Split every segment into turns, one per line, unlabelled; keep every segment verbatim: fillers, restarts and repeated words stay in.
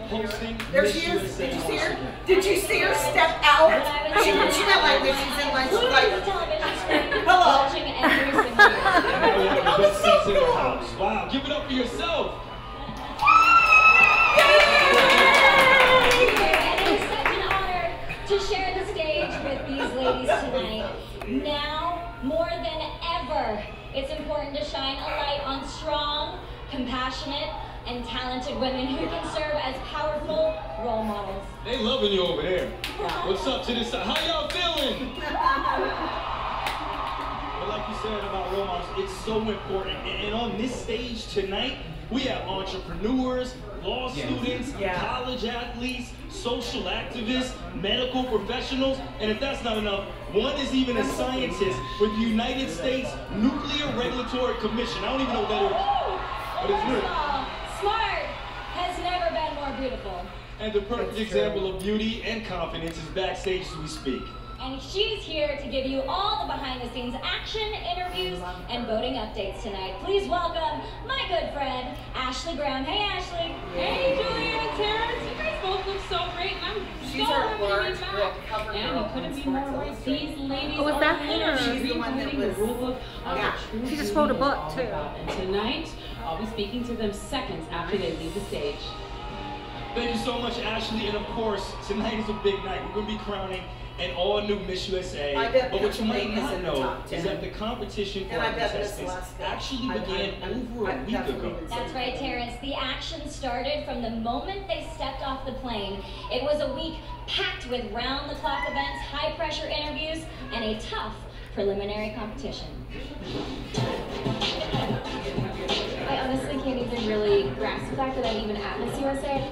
hosting.
There she is. Did you see her? Did you see her step out? She, she got like this. She's in like, she's like, hello.
That was so cool. Wow, give it up for yourself.
To share the stage with these ladies tonight. Now, more than ever, it's important to shine a light on strong, compassionate, and talented women who can serve as powerful role models.
They loving you over there. What's up to this side? How y'all feeling? Well, like you said about role models, it's so important. And on this stage tonight, we have entrepreneurs, law students, yeah. college athletes, social activists, medical professionals, and if that's not enough, one is even a scientist with the United States Nuclear Regulatory Commission. I don't even know what that is, but it's real.
Smart has never been more beautiful.
And the perfect example of beauty and confidence is backstage as we speak.
And she's here to give you all the behind-the-scenes action, interviews, and voting updates tonight. Please welcome my good friend, Ashley Graham. Hey, Ashley.
Hey, Julia and Terrence. You guys both look so great, and I'm
She's
so
our
happy
large
to be back. And you couldn't be more right. These ladies
Oh, was
are
that her?
literally
She's the one that
reading the
was-
rule book of
yeah.
a true
She just
leader
wrote a
is
book,
all
too.
about. And tonight, I'll be speaking to them seconds after they leave the stage.
Thank you so much, Ashley. And of course, tonight is a big night. We're going to be crowning an all-new Miss U S A.
I bet
But what you might
Pennsylvania's
not
in the
know
top ten.
is that the competition for
And I
our
bet Miss
contestants
Alaska.
actually
I-
began
I-
over
I
a week
definitely
ago.
would say
That's right, Terrence. The action started from the moment they stepped off the plane. It was a week packed with round-the-clock events, high-pressure interviews, and a tough preliminary competition.
I honestly can't even really grasp the fact that I'm even at Miss U S A.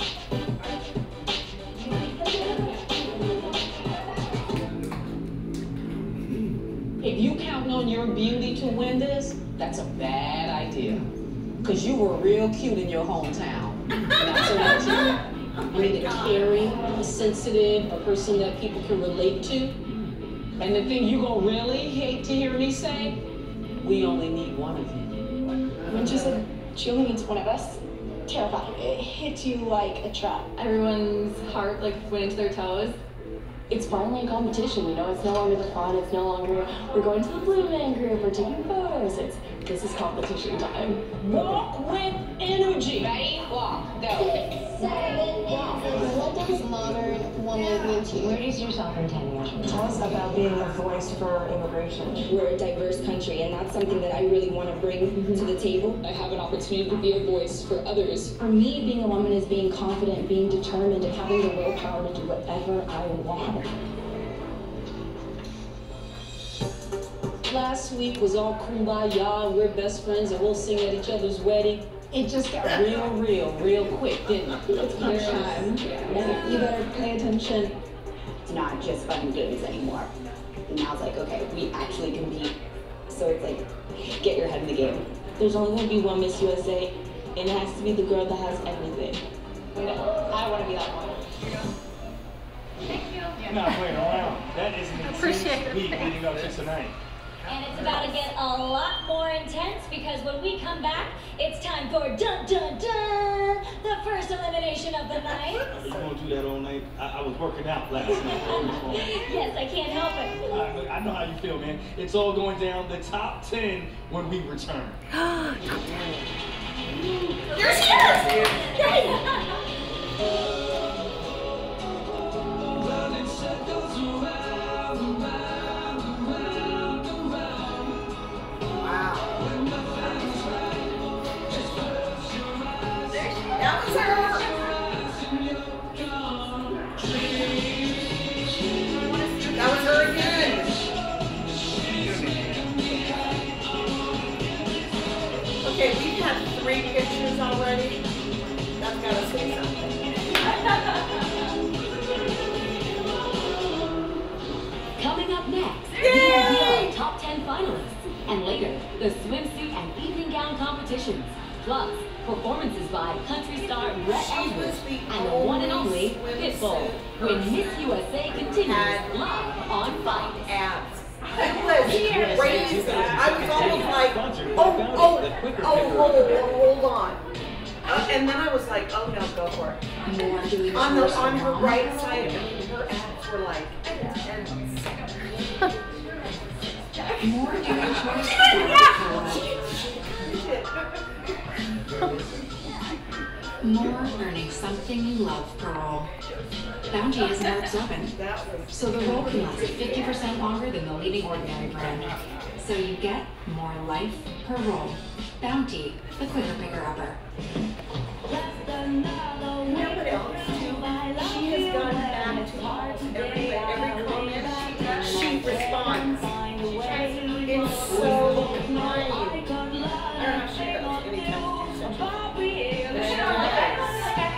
If you counting on your beauty to win this, that's a bad idea. Cause you were real cute in your hometown. Not so much here. I mean, a caring, a sensitive, a person that people can relate to. And the thing you gonna really hate to hear me say, we only need one of you.
When she said she only needs one of us, terrifying. It hit you like a trap. Everyone's heart like went into their toes. It's finally a competition, you know, it's no longer the fun, it's no longer, we're going to the Blue Man Group, we're taking photos, it's, this is competition time.
Walk with energy.
Ready? Walk, go.
What does modern woman mean to you?
Where do you see yourself in ten years? Tell us about being a voice for immigration.
We're a diverse country, and that's something that I really want to bring mm-hmm. to the table.
I have an opportunity to be a voice for others.
For me, being a woman is being confident, being determined, and having the willpower to do whatever I want.
Last week was all kumbaya, and we're best friends, and we'll sing at each other's wedding. It just got real, real, real quick, didn't it?
It's crunch time. Yeah. You better pay attention.
It's not just fun and games anymore. And now it's like, okay, we actually compete. So it's like, get your head in the game.
There's only going to be one Miss U S A, and it has to be the girl that has everything.
You know, I want to be that one.
Thank you. You're not playing around. That is an intense week leading up to tonight.
And it's about to get a lot more intense because when we come back, it's time for dun dun dun, the first elimination of the night.
You gonna do that all night? I, I was working out last night.
Yes, I can't help it.
I, I know how you feel, man. It's all going down. The top ten when we return.
There she is!
Hey!
That was her! That was her again! Okay, we've had three pictures already. That's gotta say something.
Coming up next,
Yay!
the top ten finalists. And later, the swimsuit and evening gown competitions. Plus, performances by country star Rhett Ellsworth and the one and only Pitbull. When Miss U S A continues live on Fight.
Abs. It was crazy. I was almost like, oh, oh, oh, hold, hold on. Uh, and then I was like, oh no, go for it.
More doing
On the
chores for
on her
mom.
right side, her abs were like.
More doing chores for mom. More earning something you love per roll. Bounty is more absorbent, so the roll can last fifty percent longer than the leading ordinary brand. So you get more life per roll. Bounty, the quicker bigger upper.
You know what else? She has gone back to almost every every comment she responds. It's so nice. I don't know if she does any time to do such a thing. But she does.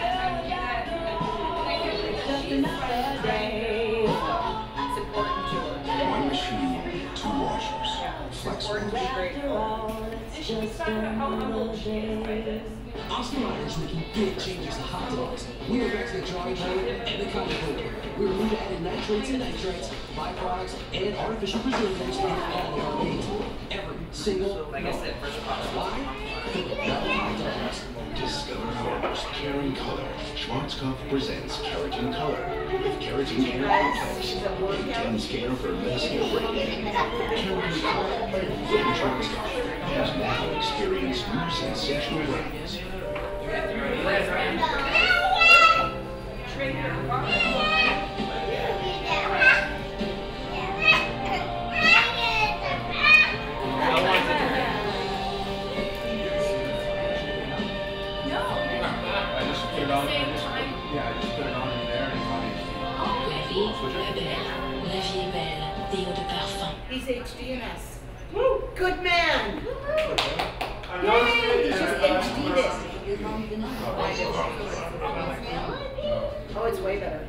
It's important to her.
One machine, two washers.
It's important to be grateful.
Oscar Mayer is making big changes to hot dogs. We went back to the drawing board and the cutting board. We removed added nitrates and nitrites, byproducts, and artificial preservatives in all of our meat. Every single like I said, first product. Why? Better hot dogs.
Discover Farmers Care in Color. Schwarzkopf presents Keratin Color. With Keratin Care Complex, a gem scanner for messy brain. Keratin Color from Schwarzkopf. And now experience new sensational brands.
He's H D N S. Good man! Yay! He's just H D'd it. Oh, it's way better.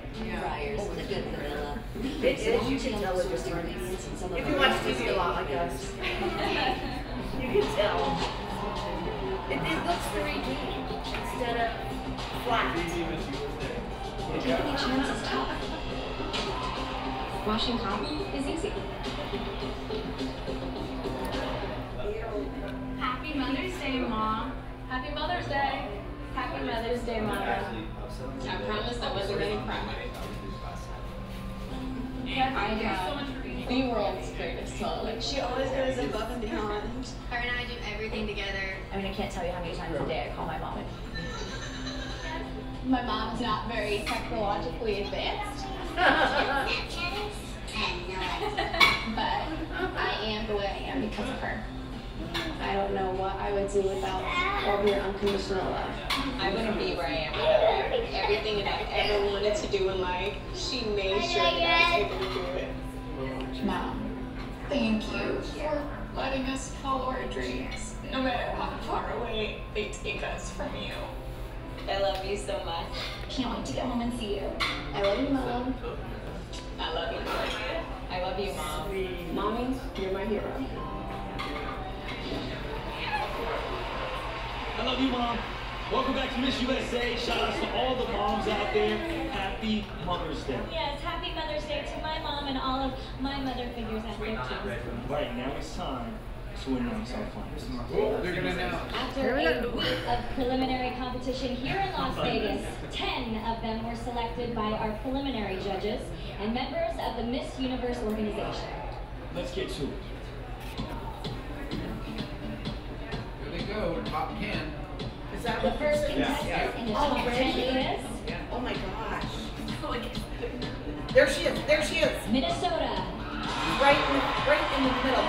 It is. You can tell the difference. If you watch T V a lot like us, you can tell. It, it looks three D instead of flat.
Taking a chance is tough. Washing cotton is easy.
Happy Mother's Day, Mom. Happy Mother's Day. Happy Mother's Day, Mom. I promised I wasn't getting cry. I have the world's greatest mom. Like, she always goes above and beyond.
Her and I do everything together. I mean, I can't tell you how many times a day I call my mom.
My mom's not very technologically advanced. But I am the way I am because of her.
I don't know what I would do without all of your unconditional love.
I wouldn't be where I am without her. Everything that I ever wanted to do in life, she made sure that I was able to do it. Mom, thank you for letting us follow our dreams, no matter how far away they take us from you. I love you so much. Can't wait to get home and see you.
I love you, Mom.
I love you. I love you, Mom.
Mommy, you're my hero.
I love you, Mom. Welcome back to Miss U S A. Shout outs to all the moms out there. Happy Mother's Day.
Yes, happy Mother's Day to my mom and all of my mother figures out there too.
Right, now it's time to announce our finalists.
They're gonna announce.
After a week of preliminary competition here in Las Vegas, ten of them were selected by our preliminary judges and members of the Miss Universe organization.
Let's get to it.
Here they go, top ten.
Is that
The
what
first
this is?
contestant
Yeah.
in the top ten
Already?
is
Oh my gosh. There she is. There she is.
Minnesota.
Right in the, right in the middle.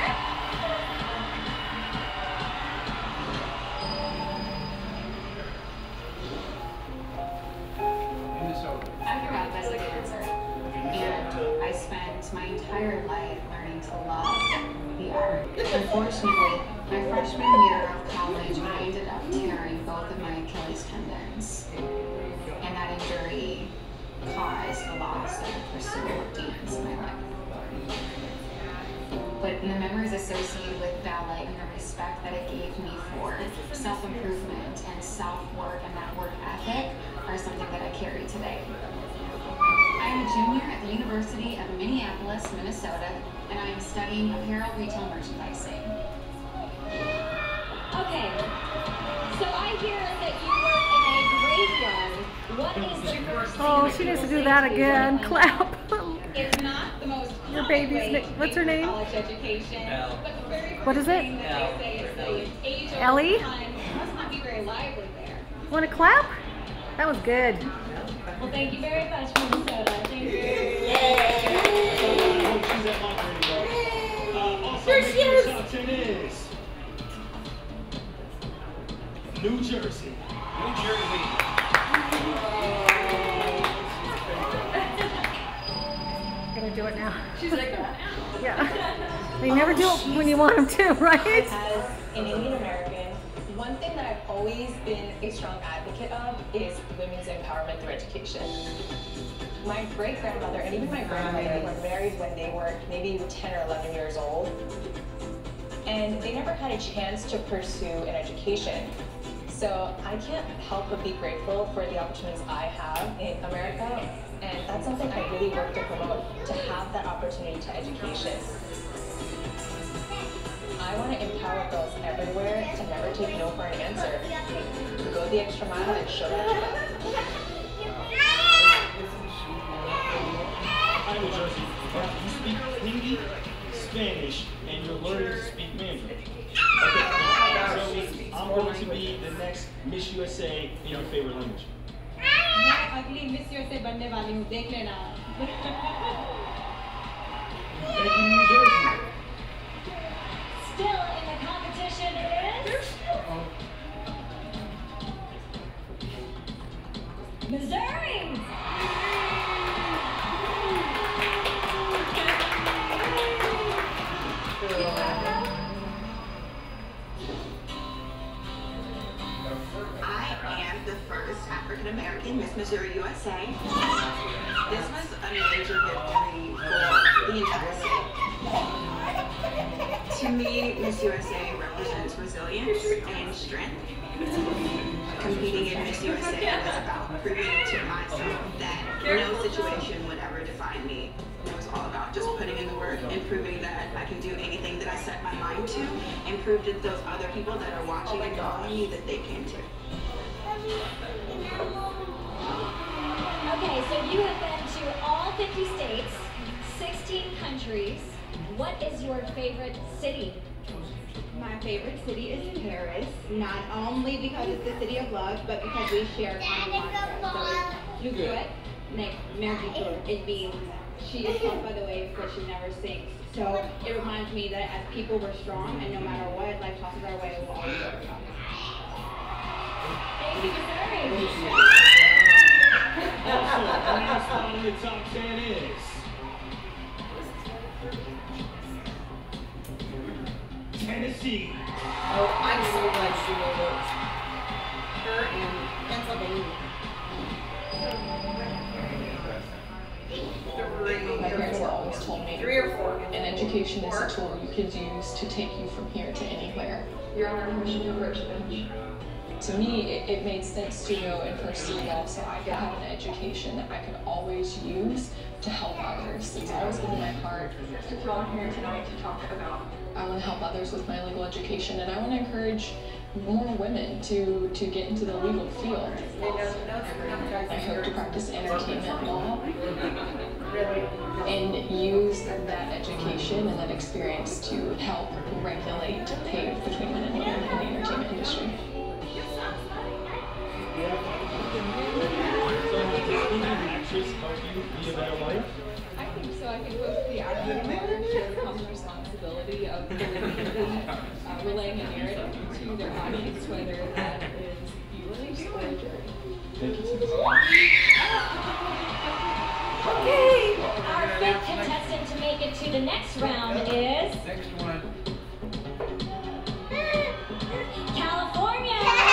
I'm your best dancer, and I spent my entire life learning to love the art. Unfortunately, my freshman year of college, I ended up tearing both of my Achilles tendons, and that injury caused a loss of the pursuit of dance in my life. But in the memories associated with ballet and the respect that it gave me for self-improvement and self-work and that work ethic are something that I carry today. I am a junior at the University of Minneapolis, Minnesota, and I am studying apparel retail merchandising.
Okay, so I hear that you work in a graveyard. What
Oh, she needs to do that again. Clap.
It's not the most
Your baby's name. What's her name?
college education.
What is it? Ellie?
Must not be very lively there.
Want to clap? That was good.
Well, thank you very much, Minnesota. Thank you.
Here she is. Top ten is New Jersey.
New Jersey.
Gonna do it now.
She's like,
yeah. They never do it when you want them to, right?
As an Indian American, one thing that I've always been a strong advocate of is women's empowerment through education. My great-grandmother and even my grandmother were married when they were maybe ten or eleven years old, and they never had a chance to pursue an education. So I can't help but be grateful for the opportunities I have in America, and that's something I really work to promote, to have that opportunity to education. I want to empower girls everywhere to never take no for an answer, to go the extra mile and show that you love.
Hi, New Jersey. You speak Hindi, Spanish, and you're learning to speak Mandarin. Okay, so I'm going to be the next Miss U S A in your favorite language.
मैं अगली miss USA बनने वाली हूँ, देख लेना.
Thank you, New Jersey.
Still in the competition is Missouri.
I am the first African American Miss Missouri U S A. This was a major victory for the entire state. To me, Miss U S A represents resilience and strength. Competing in Miss U S A was about proving to myself that no situation would ever define me. It was all about just putting in the work and proving that I can do anything that I set my mind to, and prove to those other people that are watching and following me that they can too.
Okay, so you have been to all fifty states, sixteen countries. What is your favorite city?
My favorite city is Paris, not only because it's the city of love, but because we share common mantra. So it's Luguet, Merguetour. It means she is taught by the waves, but she never sinks. So it reminds me that as people we're strong, and no matter what life tosses our way, we'll always overcome.
Thank you, Missouri.
Also, the next spot in the top ten is Tennessee.
Oh, I'm so glad she made it. Her and Pennsylvania.
My parents have always told me
Three or four.
an education is a tool you can use to take you from here to anywhere.
Your Honor, permission to approach the bench.
To me, it, it made sense to go and pursue law so I could have an education that I could always use to help others. It's always been in my heart to come here tonight to talk about. I want to help others with my legal education, and I want to encourage more women to, to get into the legal field. I hope to practice entertainment law and use that education and that experience to help regulate pay between men and women in the entertainment industry.
I think so. I think both the actor and the share the common responsibility of uh, relaying a narrative to their audience, whether that is viewers or jury.
Thank you so much.
Okay, our fifth contestant to make it to the next round is
Next one.
California.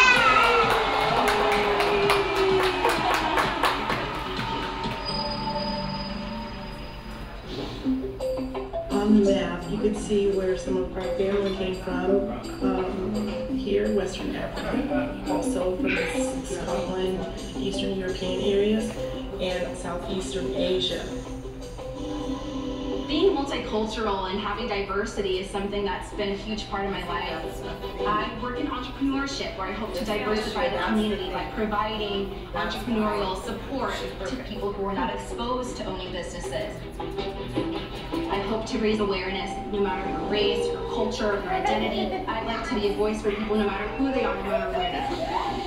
On the map, you could see where some of our family came from. Um, here, Western Africa, also from Scotland, Eastern European areas, and Southeastern Asia.
being multicultural and having diversity is something that's been a huge part of my life. I work in entrepreneurship where I hope to diversify the community by providing entrepreneurial support to people who are not exposed to owning businesses. I hope to raise awareness no matter your race, your culture, your identity. I'd like to be a voice for people no matter who they are, no matter where they are.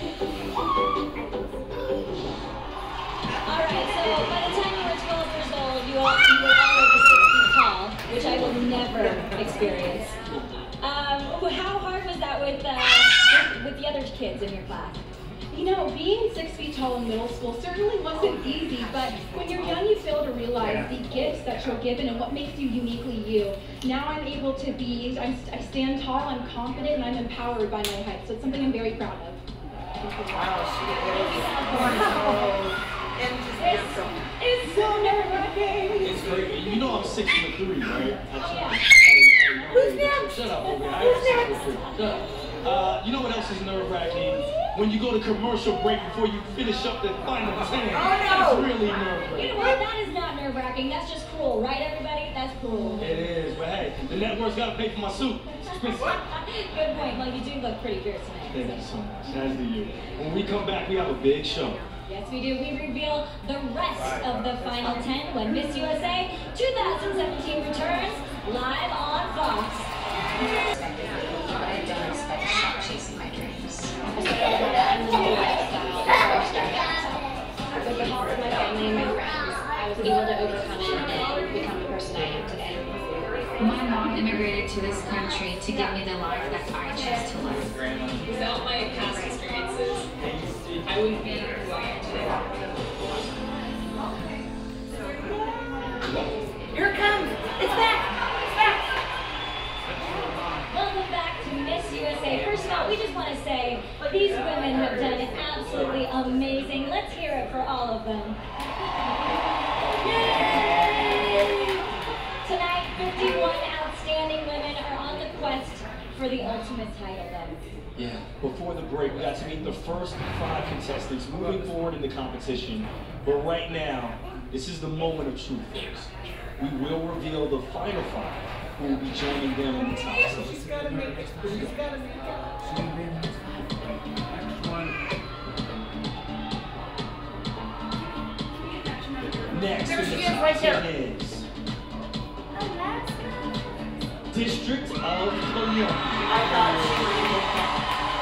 Alright, so by the time you were twelve years old, you, all, you were all over six feet tall, which I will never experience. Um, how hard was that with, uh, with, with the other kids in your class?
You know, being six feet tall in middle school certainly wasn't easy, but when you're young, you fail to realize the gifts that you're given and what makes you uniquely you. Now I'm able to be, I'm, I stand tall, I'm confident, and I'm empowered by my height, so it's something I'm very proud of.
Wow, she is.
It's, it's so nerve-wracking.
It's great. You know I'm six foot three, right?
Oh, yeah.
Who's next? Shut up, over Who's next? Shut up. Uh, you know what else is nerve-wracking? When you go to commercial break before you finish up the final ten.
Oh, no.
It's really nerve-wracking.
You know what? That is not nerve-wracking. That's just cruel, right, everybody? That's cruel.
It is, but hey, the network's got to pay for my suit.
Good point. Well, you do look pretty fierce tonight.
Thank you so much. As do you. When we come back, we have a big show.
Yes, we do. We reveal the rest of the final ten when Miss U S A twenty seventeen returns live on Fox.
I don't expect to stop chasing my dreams.
I started with that and the new lifestyle before I started out. With the help of my family and my friends, I was able to overcome it and become the person I am today.
My mom immigrated to this country to give me the life that I choose to live.
Without my past experiences, I wouldn't be who I am today.
Here it comes. It's back. It's back.
Welcome back to Miss U S A. First of all, we just want to say these women have done it absolutely amazing. Let's hear it for all of them. Yay! Tonight, fifty-one outstanding women are on the quest for the ultimate title then.
Yeah, before the break, we got to meet the first five contestants moving forward in the competition. But right now, this is the moment of truth, folks. We will reveal the final five who will be joining them in the top six.
She's got to make it. She's got to make it.
Next
There
in
she
the
is,
top
right
ten
there.
is District of Columbia.
I thought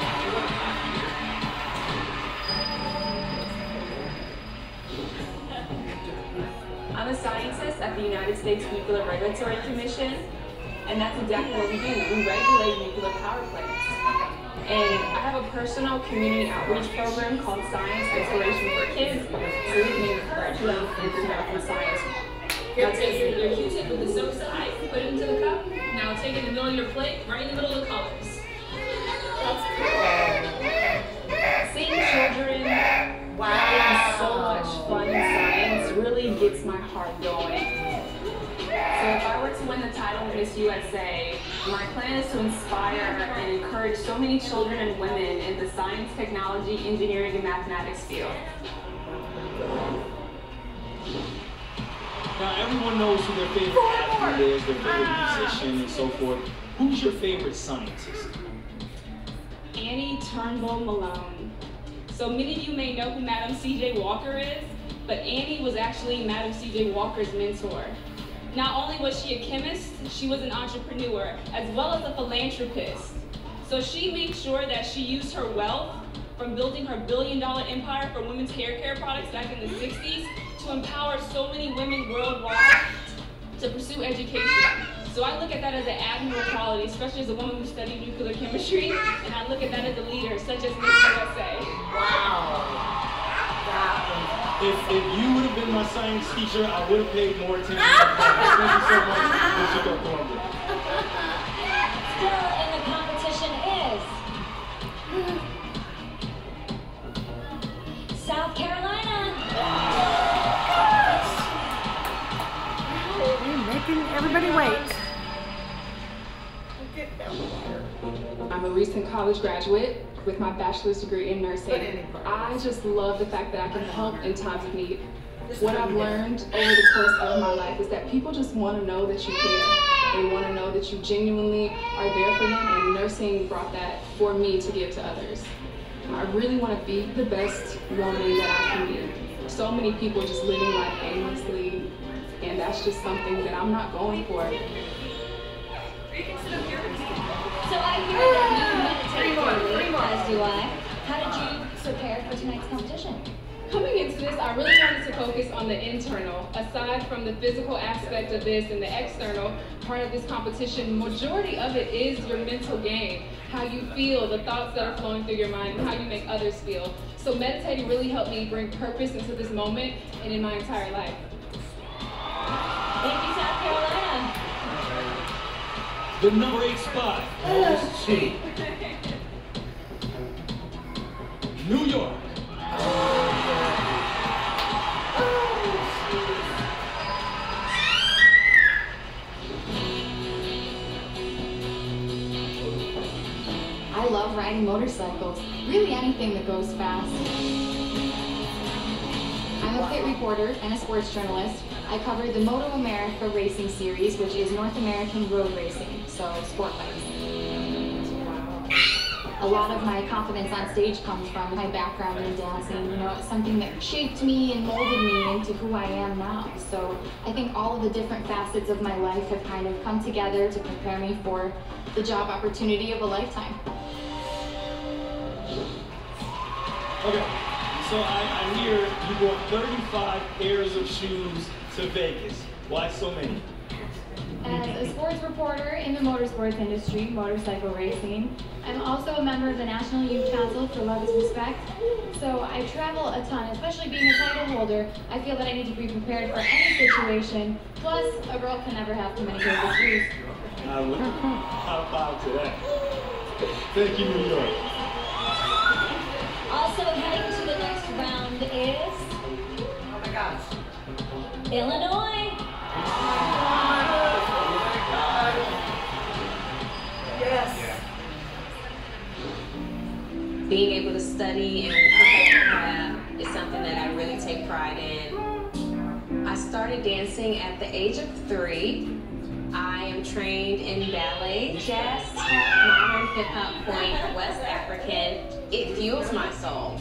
I'm a scientist at the United States Nuclear Regulatory Commission, and that's exactly what we do. We regulate nuclear power plants. And I have a personal community outreach program called Science Exploration for Kids, so we can encourage them into medical science.
Now take your, your Q-tip with the soap side, put it into the cup. Now take it in the middle of your plate, right in the middle of the colors.
Seeing children having so much fun in science really gets my heart going. So if I were to win the title of Miss U S A, my plan is to inspire and encourage so many children and women in the science, technology, engineering, and mathematics field.
Now, everyone knows who their favorite athlete is, their favorite musician, and so forth. Who's your favorite scientist?
Annie Turnbull Malone. So many of you may know who Madam C J Walker is, but Annie was actually Madam C J Walker's mentor. Not only was she a chemist, she was an entrepreneur, as well as a philanthropist. So she made sure that she used her wealth from building her billion dollar empire for women's hair care products back in the sixties to empower so many women worldwide to pursue education. So I look at that as an admirable quality, especially as a woman who studied nuclear chemistry, and I look at that as a leader, such as Miss U S A.
Wow.
If, if you would have been my science teacher, I would have paid more attention to class. Thank you so much, Mister Columbia.
Still in the competition is South Carolina.
You're making everybody wait.
I'm a recent college graduate. with my bachelor's degree in nursing. I just love the fact that I can help in times of need. What I've learned over the course of my life is that people just want to know that you care. They want to know that you genuinely are there for them, and nursing brought that for me to give to others. I really want to be the best woman that I can be. So many people just living life aimlessly, and that's just something that I'm not going for.
So I hear that you meditate daily, as do I. How did you prepare for tonight's competition?
Coming into this, I really wanted to focus on the internal. Aside from the physical aspect of this and the external part of this competition, majority of it is your mental game. How you feel, the thoughts that are flowing through your mind, and how you make others feel. So meditating really helped me bring purpose into this moment and in my entire life.
Thank you, South Carolina.
The number eight spot goes to New York.
I love riding motorcycles, really anything that goes fast. I'm a pit reporter and a sports journalist. I covered the Moto America Racing Series, which is North American road racing, so sport bikes. A lot of my confidence on stage comes from my background in dancing. You know, it's something that shaped me and molded me into who I am now. So I think all of the different facets of my life have kind of come together to prepare me for the job opportunity of a lifetime.
Okay, so I, I hear you bought thirty-five pairs of shoes to Vegas. Why so many?
As a sports reporter in the motorsports industry, motorcycle racing, I'm also a member of the National Youth Council for Love is Respect. So I travel a ton, especially being a title holder. I feel that I need to be prepared for any situation. Plus, a girl can never have too many pairs of shoes.
I would high five to that. Thank you, New York.
Also heading to the next round is...
Oh my gosh.
Illinois.
Yes.
Being able to study and perfect my craft is something that I really take pride in. I started dancing at the age of three. I am trained in ballet, jazz, tap, modern, hip-hop, point, West African. It fuels my soul.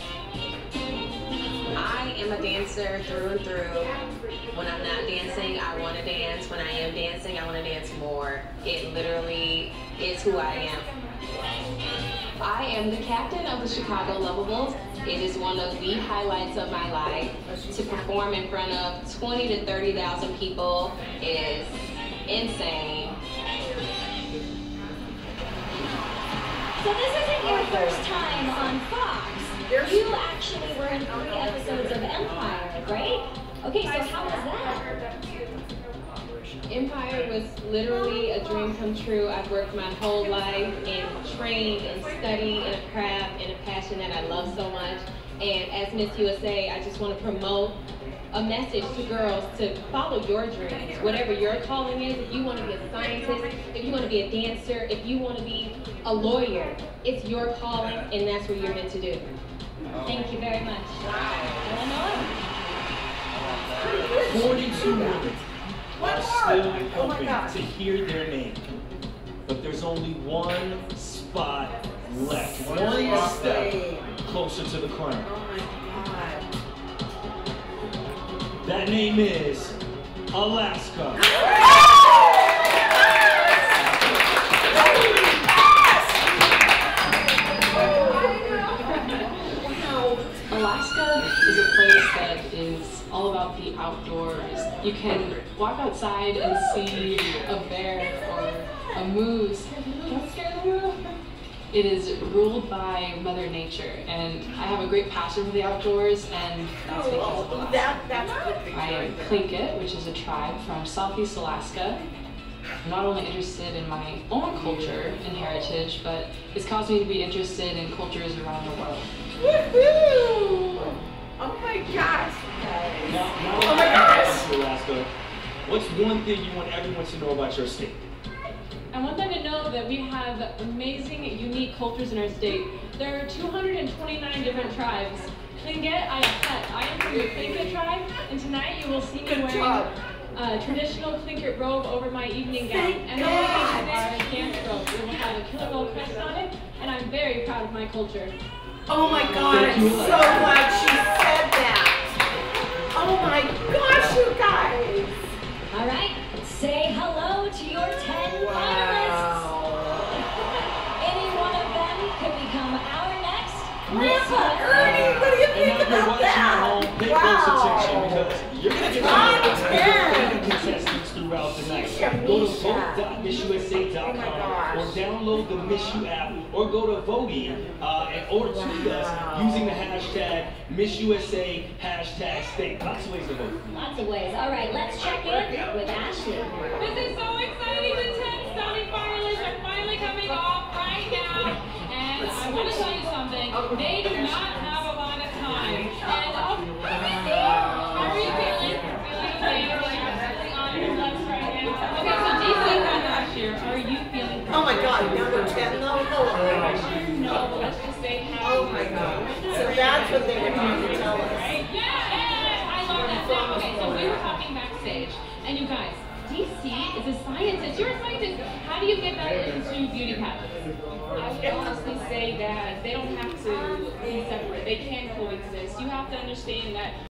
I am a dancer through and through. When I'm not dancing, I want to dance. When I am dancing, I want to dance more. It literally is who I am. I am the captain of the Chicago Lovables. It is one of the highlights of my life. To perform in front of twenty to thirty thousand people is insane.
So this isn't your first time on Fox. You actually were in three episodes of Empire, right? Okay, so how was that?
Empire was literally a dream come true. I've worked my whole life and trained and studied in a craft and a passion that I love so much. And as Miss U S A, I just want to promote a message to girls to follow your dreams. Whatever your calling is, if you want to be a scientist, if you want to be a dancer, if you want to be a lawyer, it's your calling and that's what you're meant to do.
Thank you very much. Illinois.
forty-two women are still hoping to hear their name. But there's only one spot left. One step closer to the crown. That name is Alaska.
Alaska is a place that is all about the outdoors. You can walk outside and see a bear or a moose. Don't scare the world. It is ruled by Mother Nature, and I have a great passion for the outdoors, and that's because of Alaska.
That, that's
I am Tlingit, which is a tribe from Southeast Alaska. I'm not only interested in my own culture and heritage, but it's caused me to be interested in cultures around the world.
Woohoo! Oh my gosh!
Now, now
Oh my gosh!
Alaska, what's one thing you want everyone to know about your state?
I want them to know that
that we have amazing, unique cultures in our state. There are two hundred twenty-nine different tribes. Tlingit, I am pet. I am from the Tlingit tribe, and tonight you will see me
Good
wearing
job.
a traditional Tlingit robe over my evening gown. And then we have our dance robe. It will have a killer whale crest on it, and I'm very proud of my culture.
Oh my God, I'm so glad she said that. Oh my gosh, you guys.
All right, say hello to your ten
Wow.
finalists. Any one of them could become our next
Grandpa Ernie, what do you think about that?
Pay
Wow.
close attention because you're going to get some contestants throughout the night. Go to vote dot miss U S A dot com or download the Miss You app or go to Voguing uh, and or tweet us using the hashtag Miss U S A hashtag state. Lots of ways to vote.
Lots of ways. All right, let's check in with Ashley.
This is so exciting. The ten Sony finalists are finally coming off right now. And I want to tell you something. They do not have a lot of time. And oh, how are you feeling? Feeling okay? Like absolutely on your legs right now. Okay, so D C won last year. Are you feeling?
Oh my God, number ten though?
No, no, let's just say how.
Oh my God. So that's what they were trying to tell us.
Yeah, I love that. Now, okay, so we were talking backstage, and you guys, D C is a scientist. You're a scientist. How do you get that into beauty pageants? I would honestly say that they don't have to be separate. They can coexist. You have to understand that